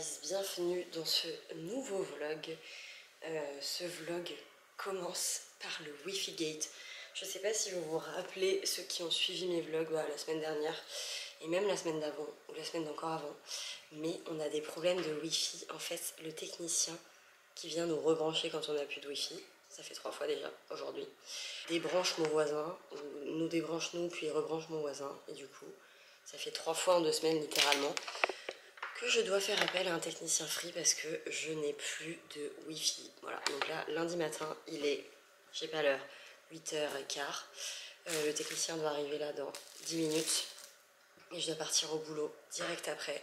guys, bienvenue dans ce nouveau vlog. Ce vlog commence par le Wi-Fi Gate. Je sais pas si vous vous rappelez, ceux qui ont suivi mes vlogs la semaine dernière et même la semaine d'avant ou la semaine d'encore avant, mais on a des problèmes de Wi-Fi. En fait, le technicien qui vient nous rebrancher quand on n'a plus de Wi-Fi, ça fait 3 fois déjà aujourd'hui, débranche mon voisin, nous débranche nous, puis rebranche mon voisin, et du coup ça fait 3 fois en 2 semaines littéralement que je dois faire appel à un technicien free parce que je n'ai plus de Wi-Fi. Voilà, donc là, lundi matin, il est, j'ai pas l'heure, 8h15. Le technicien doit arriver là dans 10 minutes et je dois partir au boulot direct après.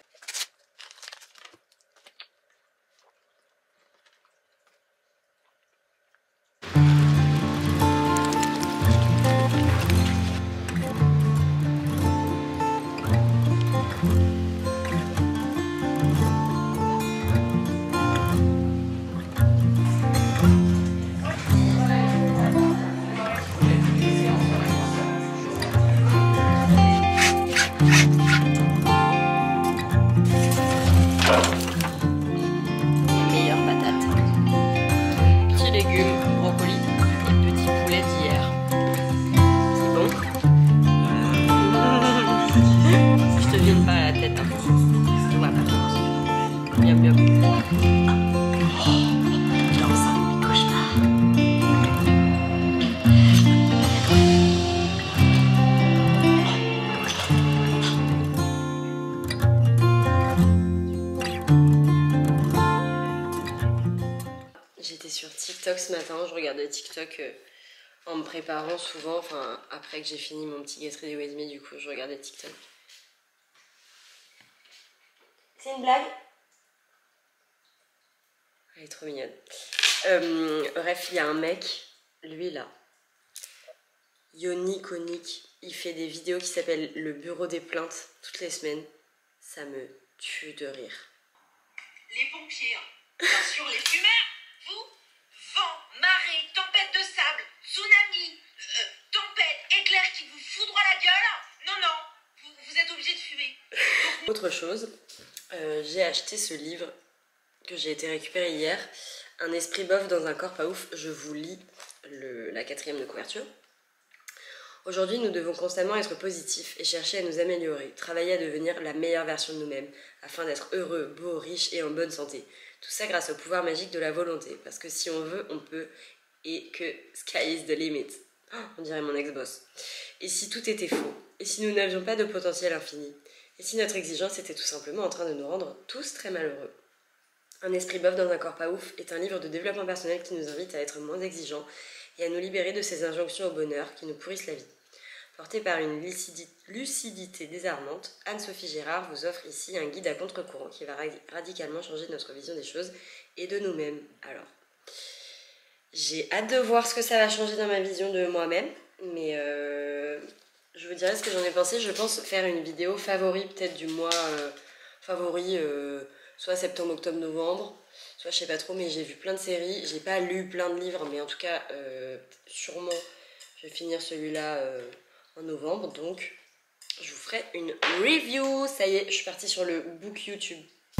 J'étais sur TikTok ce matin, je regardais TikTok en me préparant souvent, enfin après que j'ai fini mon petit Get Ready With Me, du coup je regardais TikTok. C'est une blague? Elle est trop mignonne. Bref, il y a un mec, lui là, Yoni Konik, il fait des vidéos qui s'appellent le bureau des plaintes toutes les semaines. Ça me tue de rire. Les pompiers, bien sûr les fumeurs, vous, vent, marée, tempête de sable, tsunami, tempête, éclair qui vous foudroie la gueule, non, vous êtes obligé de fumer. Donc... Autre chose, j'ai acheté ce livre que j'ai été récupéré hier, Un esprit bof dans un corps pas ouf. Je vous lis la 4e de couverture. Aujourd'hui, nous devons constamment être positifs et chercher à nous améliorer, travailler à devenir la meilleure version de nous-mêmes, afin d'être heureux, beaux, riches et en bonne santé. Tout ça grâce au pouvoir magique de la volonté, parce que si on veut, on peut, et que sky is the limit. Oh, on dirait mon ex-boss. Et si tout était faux? Et si nous n'avions pas de potentiel infini? Et si notre exigence était tout simplement en train de nous rendre tous très malheureux? Un esprit bof dans un corps pas ouf est un livre de développement personnel qui nous invite à être moins exigeants et à nous libérer de ces injonctions au bonheur qui nous pourrissent la vie. Portée par une lucidité désarmante, Anne-Sophie Gérard vous offre ici un guide à contre-courant qui va radicalement changer notre vision des choses et de nous-mêmes. Alors, j'ai hâte de voir ce que ça va changer dans ma vision de moi-même, mais je vous dirai ce que j'en ai pensé. Je pense faire une vidéo favori peut-être du mois favori, soit septembre, octobre, novembre, soit je sais pas trop, mais j'ai vu plein de séries, j'ai pas lu plein de livres, mais en tout cas, sûrement, je vais finir celui-là en novembre, donc je vous ferai une review. Ça y est, je suis partie sur le book YouTube.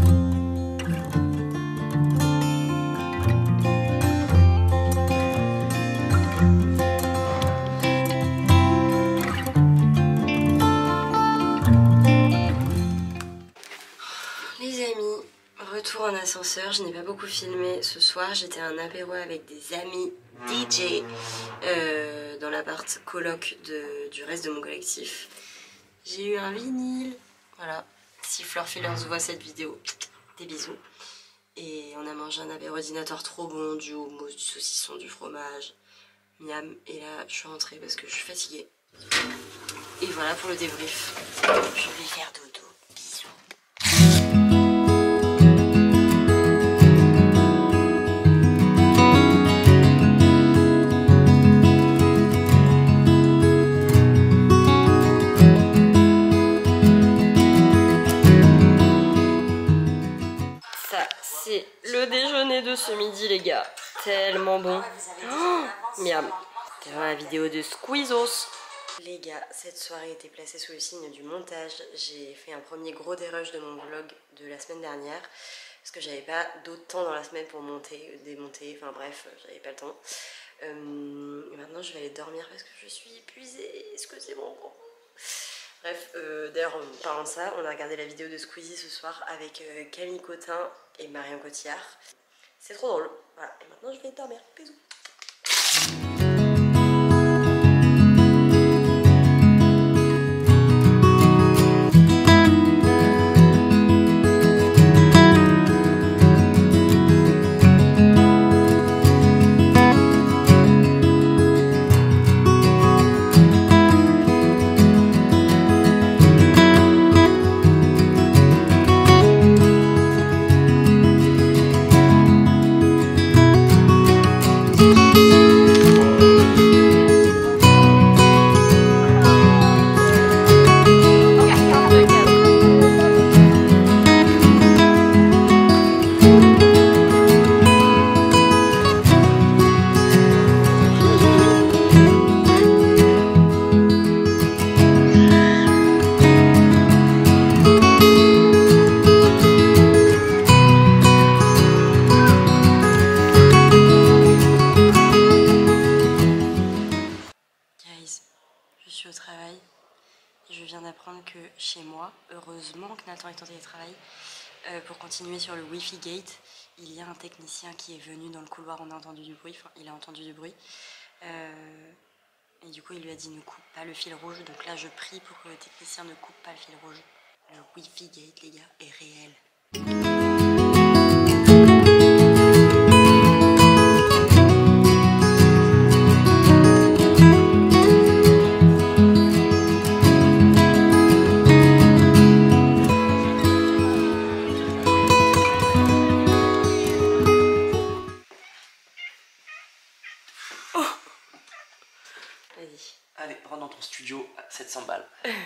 Les amis, retour en ascenseur. Je n'ai pas beaucoup filmé ce soir, j'étais à un apéro avec des amis DJ dans l'appart coloc du reste de mon collectif. J'ai eu un vinyle, voilà, si Fleur Fillers voit cette vidéo, des bisous. Et on a mangé un apérodinateur trop bon, du houmous, du saucisson, du fromage, miam. Et là je suis rentrée parce que je suis fatiguée. Et voilà pour le débrief, je vais faire dodo. C'est le déjeuner de ce midi les gars, tellement bon. Oh, miam. C'est la vidéo de Squeezos. Les gars, cette soirée était placée sous le signe du montage. J'ai fait un premier gros dérush de mon vlog de la semaine dernière. parce que j'avais pas d'autre temps dans la semaine pour monter, démonter, enfin bref, j'avais pas le temps. Et maintenant je vais aller dormir parce que je suis épuisée. Est-ce que c'est bon? Bref, d'ailleurs en parlant de ça, on a regardé la vidéo de Squeezie ce soir avec Camille Cotin et Marion Cotillard. C'est trop drôle. Voilà, et maintenant je vais dormir. Bisous. Je suis au travail et je viens d'apprendre que chez moi, heureusement que Nathan est en télétravail, pour continuer sur le Wi-Fi Gate, il y a un technicien qui est venu dans le couloir, on a entendu du bruit, enfin il a entendu du bruit. Et du coup il lui a dit ne coupe pas le fil rouge, donc là je prie pour que le technicien ne coupe pas le fil rouge. Le Wi-Fi Gate les gars est réel. Allez, rentre dans ton studio à 700 balles.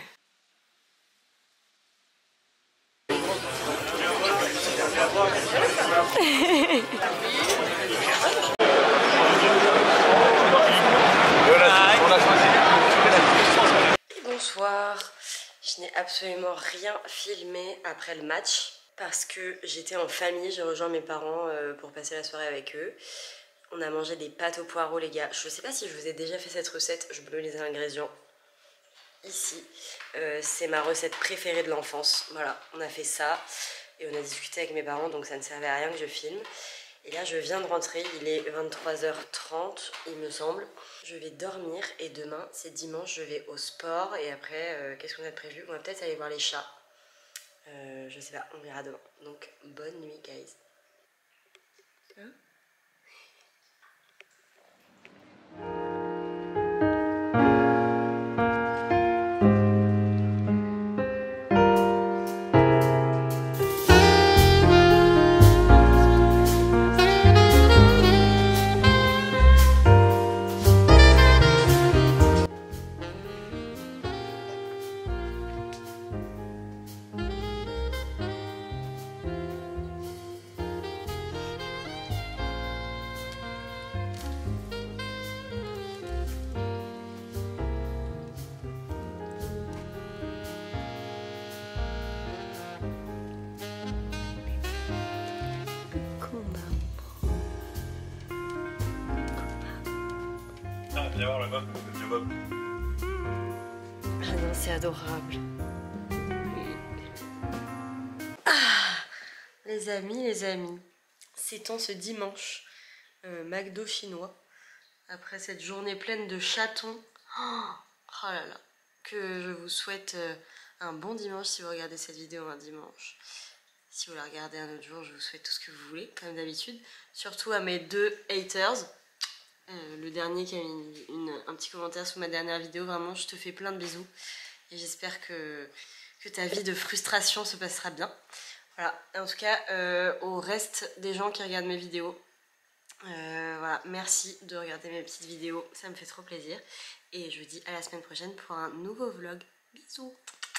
Bonsoir, je n'ai absolument rien filmé après le match parce que j'étais en famille, j'ai rejoint mes parents pour passer la soirée avec eux. On a mangé des pâtes aux poireaux les gars, je sais pas si je vous ai déjà fait cette recette, je vous mets les ingrédients ici. C'est ma recette préférée de l'enfance, voilà, on a fait ça et on a discuté avec mes parents donc ça ne servait à rien que je filme. Et là je viens de rentrer, il est 23h30 il me semble. Je vais dormir et demain c'est dimanche, je vais au sport et après qu'est-ce qu'on a de prévu? On va peut-être aller voir les chats. Je sais pas, on verra demain. Donc bonne nuit guys. Hein? Viens voir là-bas, le Bob. Ah non, c'est adorable. Ah, les amis, c'est-on ce dimanche McDo chinois, après cette journée pleine de chatons. Oh là là, que je vous souhaite un bon dimanche si vous regardez cette vidéo un dimanche. Si vous la regardez un autre jour, je vous souhaite tout ce que vous voulez, comme d'habitude. Surtout à mes deux haters. Le dernier qui a mis un petit commentaire sous ma dernière vidéo, vraiment je te fais plein de bisous et j'espère que ta vie de frustration se passera bien. Voilà, en tout cas au reste des gens qui regardent mes vidéos, voilà, merci de regarder mes petites vidéos, ça me fait trop plaisir et je vous dis à la semaine prochaine pour un nouveau vlog. Bisous.